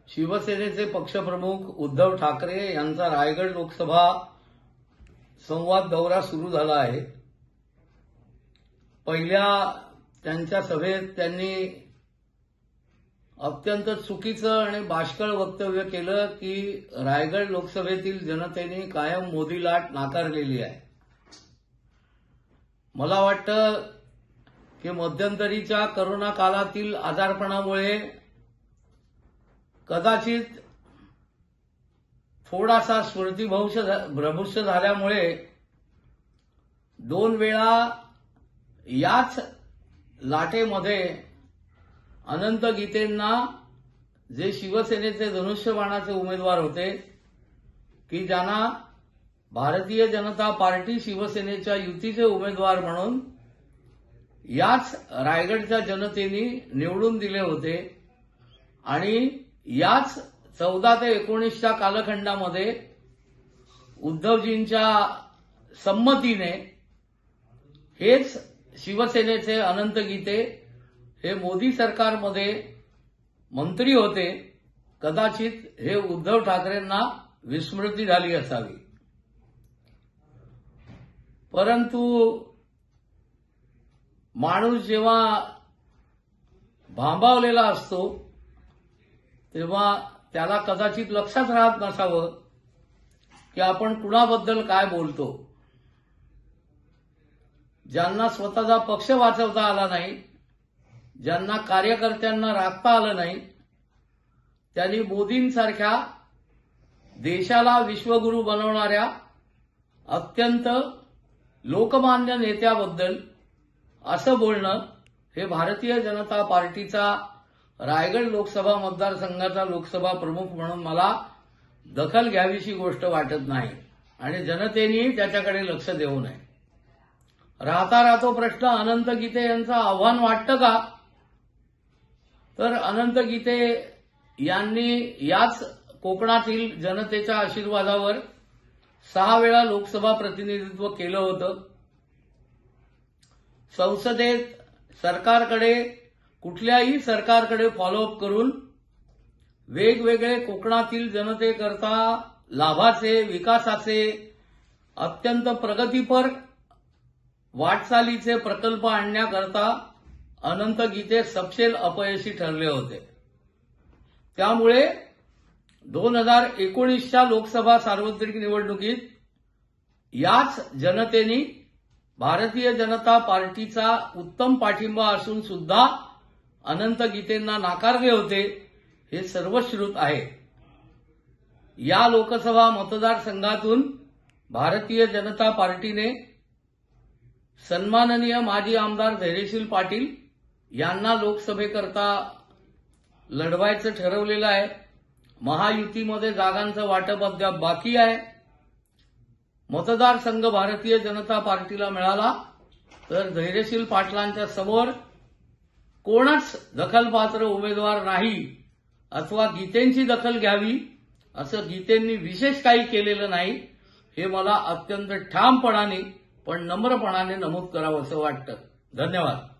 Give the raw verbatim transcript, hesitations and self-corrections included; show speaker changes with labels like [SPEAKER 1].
[SPEAKER 1] शिवसेनेचे पक्षप्रमुख उद्धव ठाकरे यांचा रायगड लोकसभा संवाद दौरा सुरू झाला आहे। पहिल्या त्यांच्या सभेत त्यांनी अत्यंत चुकीचं आणि बाष्कळ वक्तव्य केलं की रायगड लोकसभेतील जनतेने कायम मोदी लाट नाकारलेली आहे। मला वाटतं की मध्यंतरीच्या कोरोना काळातील आजारपणामुळे कदाचित थोडासा स्मृतिभ्रंश भ्रंश झाल्यामुळे दोन वेळा याच लाटेमध्ये अनंत गीतेंना, जे शिवसेनेचे धनुष्यबाणाचे उमेदवार होते, की ज्यांना भारतीय जनता पार्टी शिवसेनेच्या युतीचे उमेदवार म्हणून याच रायगडच्या जनतेने निवडून दिले होते आणि याच चौदा ते एकोणीसच्या कालखंडामध्ये उद्धवजींच्या संमतीने हेच शिवसेनेचे अनंत गीते हे मोदी सरकारमध्ये मंत्री होते। कदाचित हे उद्धव ठाकरेंना विस्मृती झाली असावी, परंतु माणूस जेव्हा भांबावलेला असतो तेव्हा त्याला कदाचित लक्षात राहत नसावं की आपण कुणाबद्दल काय बोलतो। ज्यांना स्वतःचा पक्ष वाचवता आला नाही, ज्यांना कार्यकर्त्यांना राखता आलं नाही, त्यांनी मोदींसारख्या देशाला विश्वगुरू बनवणाऱ्या अत्यंत लोकमान्य नेत्याबद्दल असं बोलणं हे भारतीय जनता पार्टीचा रायगड लोकसभा मतदारसंघाचा लोकसभा प्रमुख म्हणून मला दखल घ्यावीशी गोष्ट वाटत नाही आणि जनतेने त्याच्याकडे लक्ष देऊ नये। राहता राहतो प्रश्न अनंत गीते यांचं आव्हान वाटतं का? तर अनंत गीते यांनी याच कोकणातील जनतेच्या आशीर्वादावर सहा वेळा लोकसभा प्रतिनिधित्व केलं होतं। संसदेत सरकारकडे, कुठल्याही सरकारकडे फॉलोअप करून वेगवेगळे कोकणातील जनतेकरता लाभाचे, विकासाचे, अत्यंत प्रगतीपर वाटचालीचे प्रकल्प आणण्याकरता अनंत गीते सपशेल अपयशी ठरले होते। त्यामुळे दोन हजार एकोणीसच्या लोकसभा सार्वत्रिक निवडणुकीत याच जनतेने भारतीय जनता पार्टीचा उत्तम पाठिंबा असून सुद्धा अनंत गीतेंना नाकारले होते, हे सर्वश्रुत आहे। या लोकसभा मतदारसंघातून भारतीय जनता पार्टीने सन्माननीय माजी आमदार धैर्यशील पाटील यांना लोकसभेकरता लढवायचं ठरवलेलं आहे। महायुतीमध्ये जागांचं वाटप अद्याप बाकी आहे। मतदारसंघ भारतीय जनता पार्टीला मिळाला तर धैर्यशील पाटलांच्या समोर कोणच दखलपात्र उमेदवार नाही अथवा गीतेंची दखल घ्यावी असं गीतेंनी विशेष काही केलेलं नाही, हे मला अत्यंत ठामपणाने पण नम्रपणाने नमूद करावं असं वाटतं। धन्यवाद।